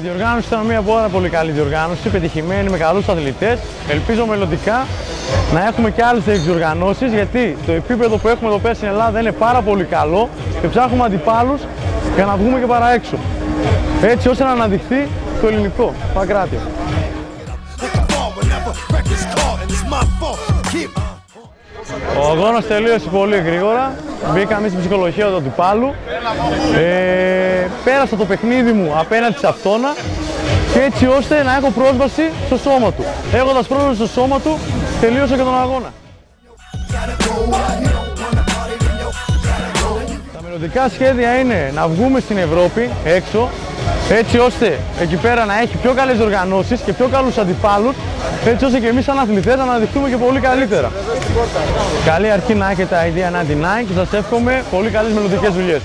διοργάνωση ήταν μια πάρα πολύ καλή διοργάνωση, πετυχημένη με καλούς αθλητές. Ελπίζω μελλοντικά να έχουμε και άλλες τέτοιες διοργανώσεις, γιατί το επίπεδο που έχουμε εδώ πέρα στην Ελλάδα είναι πάρα πολύ καλό και ψάχνουμε αντιπάλους για να βγούμε και παρά έξω. Έτσι ώστε να αναδειχθεί το ελληνικό παγκράτιο. Ο αγώνας τελείωσε πολύ γρήγορα. Μπήκαμε στην ψυχολογία του αντιπάλου. Πέρασα το παιχνίδι μου απέναντι σε αυτόνα και έτσι ώστε να έχω πρόσβαση στο σώμα του. Έχοντας πρόσβαση στο σώμα του, τελείωσα και τον αγώνα. Τα μελλοντικά σχέδια είναι να βγούμε στην Ευρώπη έξω, έτσι ώστε εκεί πέρα να έχει πιο καλές οργανώσεις και πιο καλούς αντιπάλους, έτσι ώστε και εμείς σαν αθλητές να αναδειχθούμε και πολύ καλύτερα. Καλή αρχή να έχετε Idea 99 και σας εύχομαι πολύ καλές μελλοντικές δουλειές.